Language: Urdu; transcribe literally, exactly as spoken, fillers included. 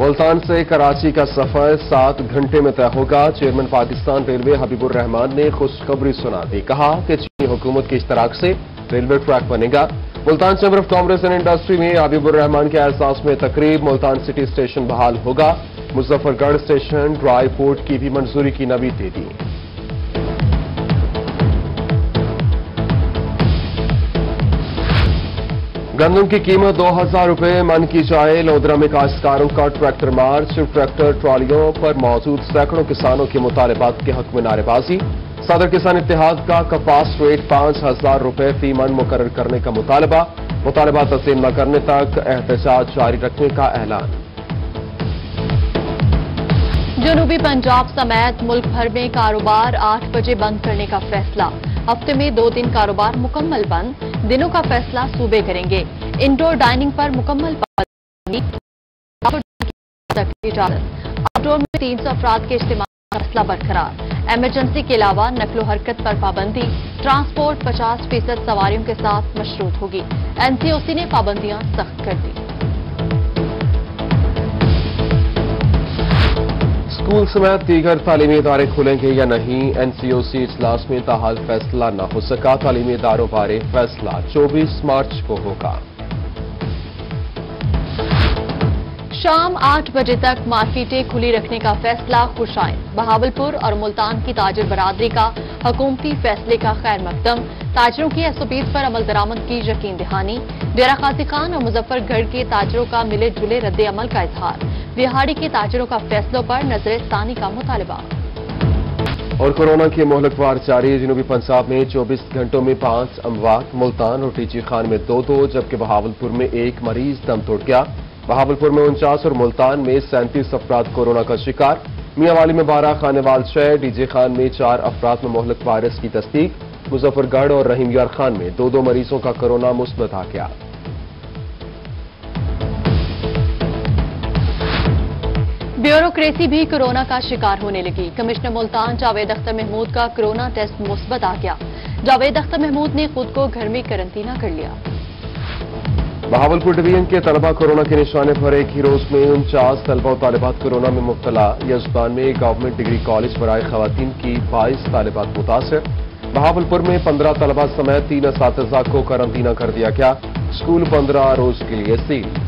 ملتان سے کراچی کا سفر سات گھنٹے میں طے ہوگا۔ چیئرمین پاکستان ریلوے حبیب الرحمان نے خوشخبری سنا دی، کہا کہ چینی حکومت کے اشتراک سے ریلوے ٹریک بنے گا۔ Multan chamber of commerce and industry میں حبیب الرحمان کے احساس میں تقریب۔ ملتان سٹی اسٹیشن بحال ہوگا۔ مظفر گڑھ اسٹیشن ڈرائی پورٹ کی بھی منظوری کی نوید دے دی۔ گندم کی قیمت دو ہزار روپے من کی جائے۔ لودرا میں کاشتکاروں کا ٹریکٹر مارچ۔ ٹریکٹر ٹرالیوں پر موجود سینکڑوں کسانوں کے مطالبات کے حق میں نعرے بازی۔ صدر کسان اتحاد کا کپاس ریٹ پانچ ہزار روپے فی من مقرر کرنے کا مطالبہ۔ مطالبہ تسلیم نہ کرنے تک احتجاج جاری رکھنے کا اعلان۔ جنوبی پنجاب سمیت ملک بھر میں کاروبار آٹھ بجے بند کرنے کا فیصلہ۔ ہفتے میں دو دن کاروبار مکمل بند، دنوں کا فیصلہ صوبے کریں گے۔ انڈور ڈائننگ پر مکمل پابندی، آؤٹ ڈور میں تین سو افراد کے اجتماع کا فیصلہ برقرار۔ ایمرجنسی کے علاوہ نقل و حرکت پر پابندی، ٹرانسپورٹ پچاس فیصد سواریوں کے ساتھ مشروط ہوگی۔ این سی او سی نے پابندیاں سخت کر دی۔ اسکول سمیت دیگر تعلیمی ادارے کھلیں گے یا نہیں، این سی او سی اجلاس میں تاحال فیصلہ نہ ہو سکا۔ تعلیمی اداروں بارے فیصلہ چوبیس مارچ کو ہوگا۔ شام آٹھ بجے تک مارکیٹیں کھلی رکھنے کا فیصلہ خوشائن۔ بہاولپور اور ملتان کی تاجر برادری کا حکومتی فیصلے کا خیر مقدم۔ تاجروں کی ایس او پیز پر عمل درآمد کی یقین دہانی۔ ڈیرہ غازی خان اور مظفر گڑھ کے تاجروں کا ملے جلے رد عمل کا اظہار۔ بہاڑی کے تاجروں کا فیصلوں پر نظر ثانی کا مطالبہ۔ اور کورونا کی مہلک وار جاری۔ جنوبی پنجاب میں چوبیس گھنٹوں میں پانچ اموات، ملتان اور ٹیچی خان میں دو دو، جبکہ بہاولپور میں ایک مریض دم توڑ گیا۔ بہاولپور میں انچاس اور ملتان میں سینتیس افراد کورونا کا شکار۔ میاں والی میں بارہ، خانے وال چھ، ڈی جے خان میں چار افراد میں مہلک وائرس کی تصدیق۔ مظفر گڑھ اور رحیم یار خان میں دو دو مریضوں کا کورونا مثبت آ گیا۔ بیوروکریسی بھی کورونا کا شکار ہونے لگی۔ کمشنر ملتان جاوید اختر محمود کا کورونا ٹیسٹ مثبت آ گیا۔ جاوید اختر محمود نے خود کو گھر میں قرنطینہ کر لیا۔ بہاولپور ڈویژن کے طلبہ کورونا کے نشانے پر ایک ہی روز میں انچاس طلبہ و طالبات کورونا میں مبتلا۔ یزبان میں گورنمنٹ ڈگری کالج برائے خواتین کی بائیس طالبات متاثر۔ بہاولپور میں پندرہ طلبہ سمیت تین اساتذہ کو قرنطینہ کر دیا گیا۔ اسکول پندرہ روز کے لیے سیل۔